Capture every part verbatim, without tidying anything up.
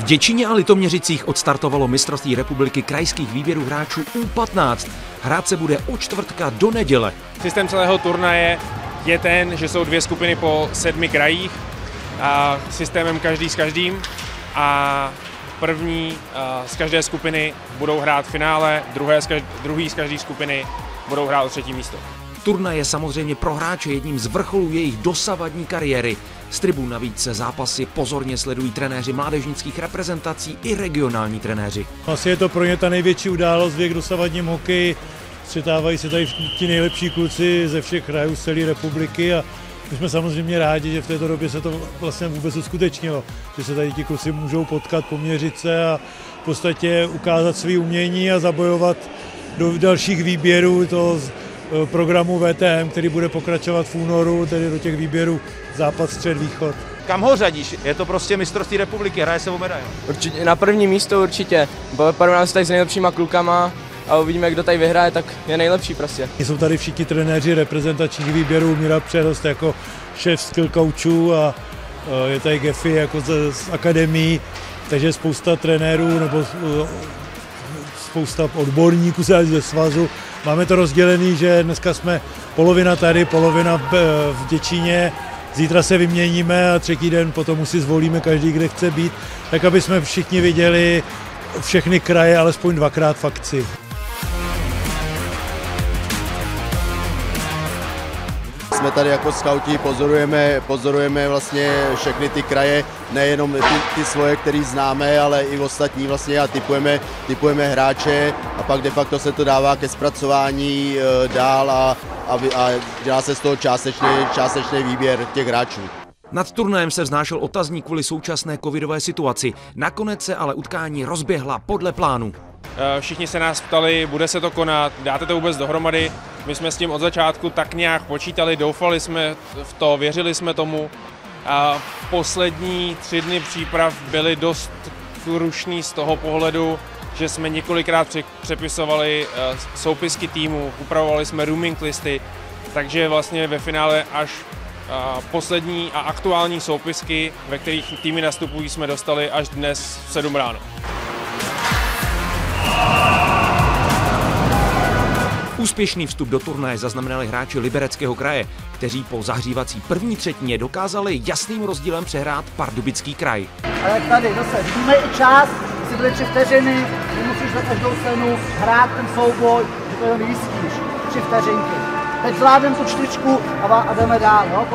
Děčíně a Litoměřicích odstartovalo mistrovství republiky krajských výběrů hráčů U patnáct. Hrát se bude od čtvrtka do neděle. Systém celého turnaje je ten, že jsou dvě skupiny po sedmi krajích a systémem každý s každým a první z každé skupiny budou hrát v finále, druhé z každý, druhý z každé skupiny budou hrát o třetí místo. Turnaj je samozřejmě pro hráče jedním z vrcholů jejich dosavadní kariéry. Z tribun navíc se zápasy pozorně sledují trenéři mládežnických reprezentací i regionální trenéři. Asi je to pro ně ta největší událost v jejich dosavadním hokeji. Střetávají se tady ti nejlepší kluci ze všech krajů z celé republiky a my jsme samozřejmě rádi, že v této době se to vlastně vůbec uskutečnilo, že se tady ti kluci můžou potkat, poměřit se a v podstatě ukázat své umění a zabojovat do dalších výběrů toho programu V T M, který bude pokračovat v únoru, tedy do těch výběrů západ, střed, východ. Kam ho řadíš? Je to prostě mistrovství republiky, hraje se o medaili. Určitě, na první místo určitě. Porovnáme se tady s nejlepšíma klukama a uvidíme, kdo tady vyhraje, tak je nejlepší prostě. Jsou tady všichni trenéři reprezentačních výběrů, Míra Přerost jako šéf skill coachů a je tady Gefi jako z, z akademií, takže spousta trenérů nebo spousta odborníků ze svazu. Máme to rozdělený, že dneska jsme polovina tady, polovina v Děčíně, zítra se vyměníme a třetí den potom si zvolíme každý, kde chce být, tak aby jsme všichni viděli všechny kraje alespoň dvakrát v akci. Jsme tady jako skauti, pozorujeme, pozorujeme vlastně všechny ty kraje, nejenom ty, ty svoje, který známe, ale i ostatní vlastně a tipujeme, tipujeme hráče a pak de facto se to dává ke zpracování e, dál a, a, a dělá se z toho částečný, částečný výběr těch hráčů. Nad turnajem se vznášel otazník kvůli současné covidové situaci. Nakonec se ale utkání rozběhla podle plánu. Všichni se nás ptali, bude se to konat, dáte to vůbec dohromady. My jsme s tím od začátku tak nějak počítali, doufali jsme v to, věřili jsme tomu. A poslední tři dny příprav byly dost rušný z toho pohledu, že jsme několikrát přepisovali soupisky týmu, upravovali jsme rooming listy, takže vlastně ve finále až poslední a aktuální soupisky, ve kterých týmy nastupují, jsme dostali až dnes v sedm ráno. Úspěšný vstup do turnaje zaznamenali hráči Libereckého kraje, kteří po zahřívací první třetině dokázali jasným rozdílem přehrát Pardubický kraj. A jak tady, zase vidíme i čas, si byly tři vteřiny, nemusíš za každou cenu hrát ten souboj, že to jenom jistíš, tři vteřinky. Teď zvládneme tu čtyřku a, a jdeme dál, no?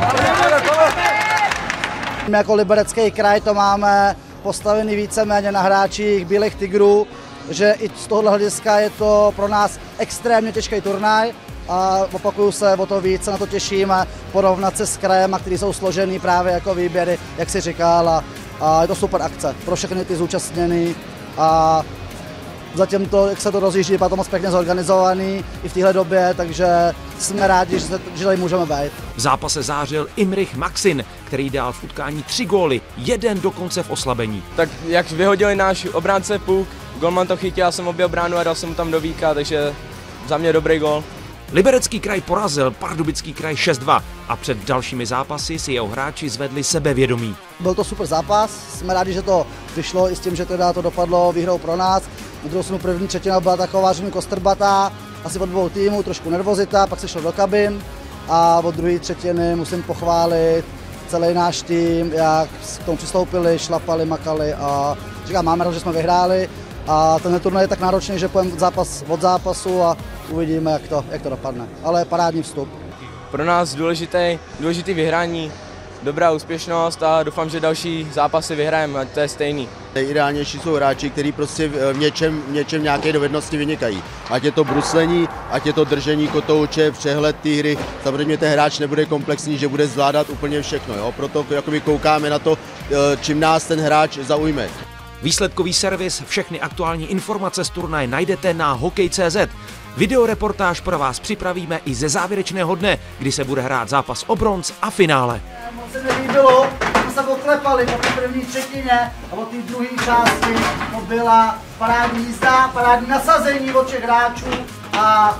My jako Liberecký kraj to máme postavený víceméně na hráčích Bílých tigrů, že i z tohohle hlediska je to pro nás extrémně těžký turnaj a opakuju se, o to víc se na to těšíme, porovnat se s krajem, který jsou složený právě jako výběry, jak si říkal, a, a je to super akce pro všechny ty zúčastněný a zatím to, jak se to rozjíždí, je to moc pěkně zorganizovaný i v téhle době, takže jsme rádi, že, se, že tady můžeme být. V zápase zářil Imrich Maxin, který dal v utkání tři góly, jeden dokonce v oslabení. Tak jak vyhodili náš obránce Puk, golman to chytil, já jsem objel bránu a dal jsem mu tam do víka, takže za mě dobrý gól. Liberecký kraj porazil Pardubický kraj šest dva a před dalšími zápasy si jeho hráči zvedli sebevědomí. Byl to super zápas, jsme rádi, že to vyšlo i s tím, že teda to dopadlo výhrou pro nás. Na druhou stranu první třetina byla taková, že mi kostrbatá, asi od dvou týmů, trošku nervozita, pak se šlo do kabin a od druhé třetiny musím pochválit celý náš tým, jak k tomu přistoupili, šlapali, makali a říkám, máme rád, že jsme vyhráli. A tenhle turnaj je tak náročný, že půjdeme zápas od zápasu a uvidíme, jak to, jak to dopadne. Ale parádní vstup. Pro nás důležitý, důležitý vyhrání, dobrá úspěšnost a doufám, že další zápasy vyhrajeme, to je stejný. Ideálnější jsou hráči, kteří prostě v něčem, v něčem nějaké dovednosti vynikají. Ať je to bruslení, ať je to držení kotouče, přehled té hry. Samozřejmě ten hráč nebude komplexní, že bude zvládat úplně všechno. Jo? Proto jakoby koukáme na to, čím nás ten hráč zaujme. Výsledkový servis, všechny aktuální informace z turnaje najdete na hokej tečka cé zet. Videoreportáž pro vás připravíme i ze závěrečného dne, kdy se bude hrát zápas o bronz a finále. Moc se mi líbilo, jsme se oklepali po té první třetině a po té druhé části to byla parádní jízda, parádní nasazení od všech hráčů a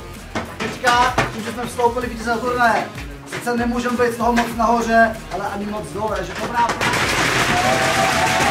teďka, tím, že jsme vstoupili vítěze do turnaje, sice nemůžeme být z toho moc nahoře, ale ani moc dole, že dobrá práce.